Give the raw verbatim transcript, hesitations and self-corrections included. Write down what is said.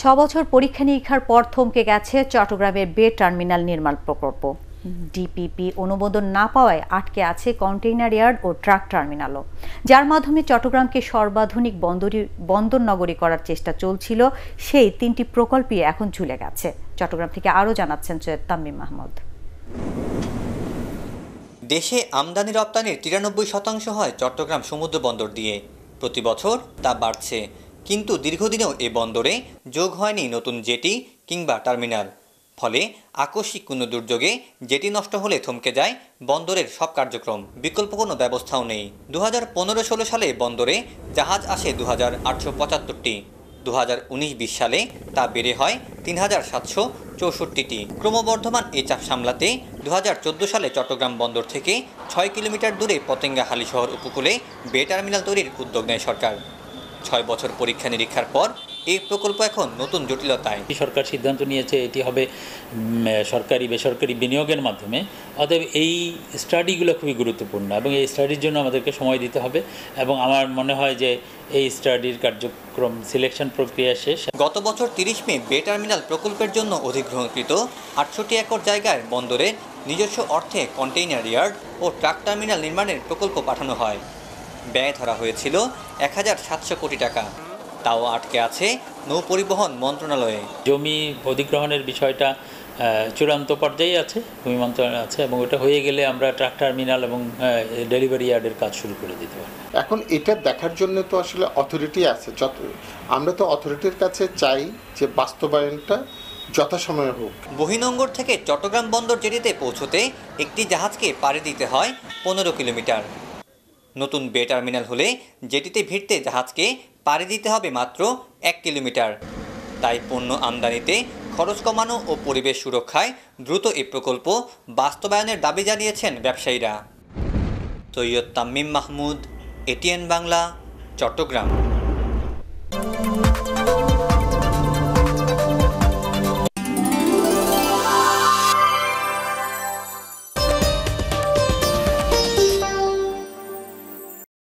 বছর পরীক্ষা নিরীক্ষার পর থমকে গেছে চট্টগ্রামের বে টার্মিনাল নির্মাণ প্রকল্প। ডিপিপি অনুমোদন না পাওয়ায় আটকে আছে কন্টেইনার ইয়ার্ড ও ট্রাক টার্মিনালও, যার মাধ্যমে চট্টগ্রামকে সর্বাধুনিক বন্দরী বন্দর নগরী করার চেষ্টা চলছিল। সেই তিনটি প্রকল্পই এখন ঝুলে গেছে। চট্টগ্রাম থেকে আরও জানাচ্ছেন সৈয়দ তামিম মাহমুদ। দেশে আমদানি রপ্তানির তিরানব্বই শতাংশ হয় চট্টগ্রাম সমুদ্র বন্দর দিয়ে। প্রতি বছর তা বাড়ছে, কিন্তু দীর্ঘদিনেও এ বন্দরে যোগ হয়নি নতুন জেটি কিংবা টার্মিনাল। ফলে আকস্মিক কোনো দুর্যোগে জেটি নষ্ট হলে থমকে যায় বন্দরের সব কার্যক্রম। বিকল্প কোনো ব্যবস্থাও নেই। দু হাজার পনেরো ষোলো সালে বন্দরে জাহাজ আসে দু হাজার আটশো পঁচাত্তরটি। দু হাজার উনিশ বিশ সালে তা বেড়ে হয় তিন হাজার সাতশো চৌষট্টিটি। ক্রমবর্ধমান এই চাপ সামলাতে দু হাজার চোদ্দো সালে চট্টগ্রাম বন্দর থেকে ছয় কিলোমিটার দূরে পতেঙ্গা হালিশহর উপকূলে বে টার্মিনাল তৈরির উদ্যোগ নেয় সরকার। ছয় বছর পরীক্ষা নিরীক্ষার পর এই প্রকল্প এখন নতুন জটিলতায়। সরকার সিদ্ধান্ত নিয়েছে এটি হবে সরকারি বেসরকারি বিনিয়োগের মাধ্যমে। অতএব এই স্টাডিগুলো খুবই গুরুত্বপূর্ণ এবং এই স্টাডির জন্য আমাদেরকে সময় দিতে হবে এবং আমার মনে হয় যে এই স্টাডির কার্যক্রম সিলেকশন প্রক্রিয়া শেষ। গত বছর তিরিশ মে বে টার্মিনাল প্রকল্পের জন্য অধিগ্রহণকৃত আটষট্টি একর জায়গায় বন্দরের নিজস্ব অর্থে কন্টেইনার ইয়ার্ড ও ট্রাক টার্মিনাল নির্মাণের প্রকল্প পাঠানো হয়। ব্যয় ধরা হয়েছিল এক হাজার সাতশো কোটি টাকা, তাও আটকে আছে নৌ পরিবহন মন্ত্রণালয়ে। জমি অধিগ্রহণের বিষয়টা চূড়ান্ত পর্যায়ে আছে, ভূমি মন্ত্রণালয় আছে এবং ওটা হয়ে গেলে আমরা ট্রাক টার্মিনাল এবং ডেলিভারি ইয়ার্ডের কাজ শুরু করে দিতে পারি। এখন এটা দেখার জন্য তো আসলে অথরিটি আছে, আমরা তো অথরিটির কাছে চাই যে বাস্তবায়নটা যথাসময়ে হোক। বহিনঙ্গর থেকে চট্টগ্রাম বন্দর জেটিতে পৌঁছতে একটি জাহাজকে পাড়ি দিতে হয় পনেরো কিলোমিটার। নতুন বে টার্মিনাল হলে জেটিতে ভিড়তে জাহাজকে পাড়ি দিতে হবে মাত্র এক কিলোমিটার। তাই পণ্য আমদানিতে খরচ কমানো ও পরিবেশ সুরক্ষায় দ্রুত এই প্রকল্প বাস্তবায়নের দাবি জানিয়েছেন ব্যবসায়ীরা। সৈয়দ তামিম মাহমুদ, এটিএন বাংলা, চট্টগ্রাম।